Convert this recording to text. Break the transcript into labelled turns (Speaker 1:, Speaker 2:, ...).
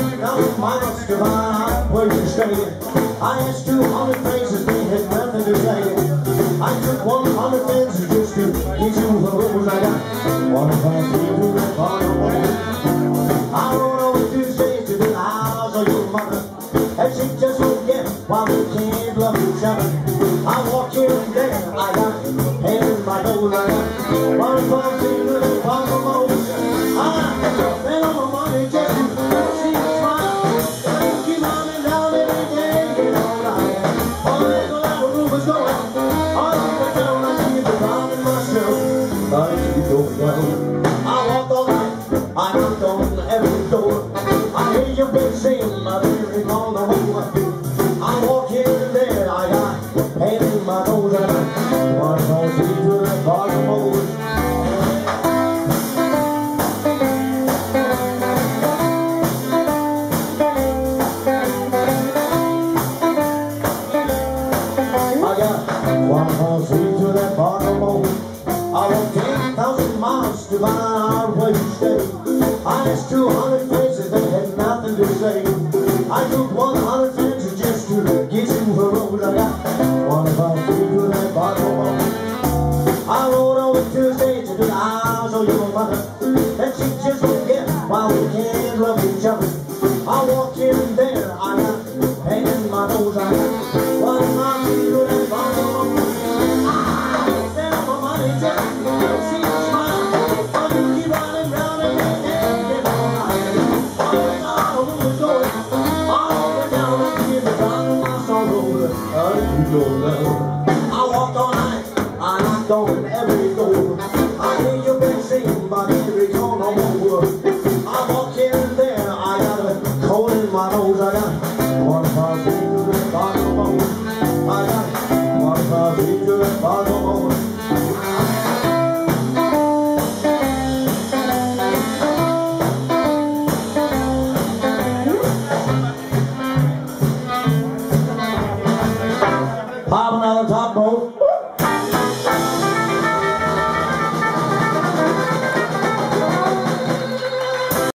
Speaker 1: 20,000 miles to find out where you stay. I asked 200 faces, they had nothing to say. I took 100 fences just to get you the rules I got. 153 to the bottom of it. I rode over Tuesday to the house of your mother, and she just won't get why we can't love each other. I walked here and there, I got hand in my nose, I got 153 to the bottom of it. I spent all my money just to see you smile. I keep running down every day, you know right. All there's a lot of rumors going, all the down, I keep it rounding myself. I keep going down. I walked all night, I knocked on every door. I hear your big sing, my baby on the whole. I walk here and there, I got hand in my nose, and I want to see to the bottom of it. One more street to that bottom of it. I walked 10,000 miles to find out where you stay. I asked 200 faces, they had nothing to say. I took 100 fences just to get you the road I got. 153 to that bottom of it. I rode over Tuesday to the house of your mother, and she just won't get why we can't love each other. I walk here and there, I got hand in my nose, I got 153 to that bottom of it. I walked all night, I knocked on every door. I hear your bell sing, but every tone no more. I walk here and there, I got a cold in my nose. I got 153 to the bottom of it. I got 153 to the bottom.